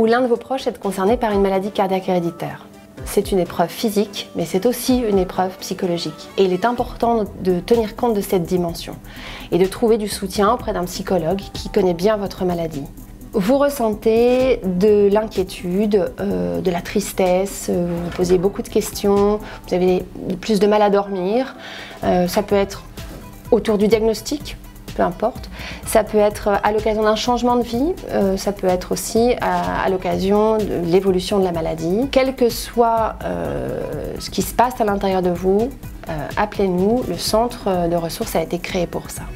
ou l'un de vos proches est concerné par une maladie cardiaque héréditaire. C'est une épreuve physique, mais c'est aussi une épreuve psychologique. Et il est important de tenir compte de cette dimension et de trouver du soutien auprès d'un psychologue qui connaît bien votre maladie. Vous ressentez de l'inquiétude, de la tristesse, vous vous posez beaucoup de questions, vous avez plus de mal à dormir. Ça peut être autour du diagnostic, peu importe. Ça peut être à l'occasion d'un changement de vie, ça peut être aussi à l'occasion de l'évolution de la maladie. Quel que soit ce qui se passe à l'intérieur de vous, appelez-nous, le centre de ressources a été créé pour ça.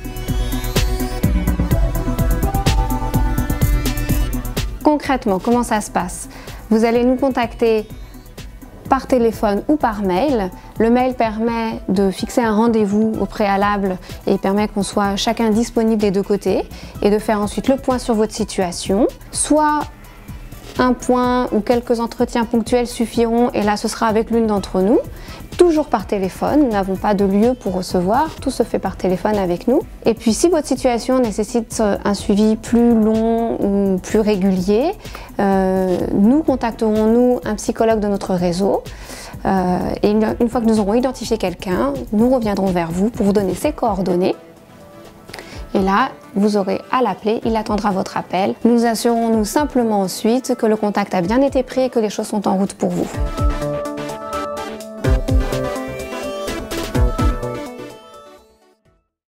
Concrètement, comment ça se passe? Vous allez nous contacter par téléphone ou par mail. Le mail permet de fixer un rendez-vous au préalable et permet qu'on soit chacun disponible des deux côtés et de faire ensuite le point sur votre situation. Soit un point ou quelques entretiens ponctuels suffiront et là ce sera avec l'une d'entre nous. Toujours par téléphone, nous n'avons pas de lieu pour recevoir, tout se fait par téléphone avec nous. Et puis si votre situation nécessite un suivi plus long ou plus régulier, nous contacterons un psychologue de notre réseau. Et une fois que nous aurons identifié quelqu'un, nous reviendrons vers vous pour vous donner ses coordonnées. Et là, vous aurez à l'appeler, il attendra votre appel. Nous assurons-nous simplement ensuite que le contact a bien été pris et que les choses sont en route pour vous.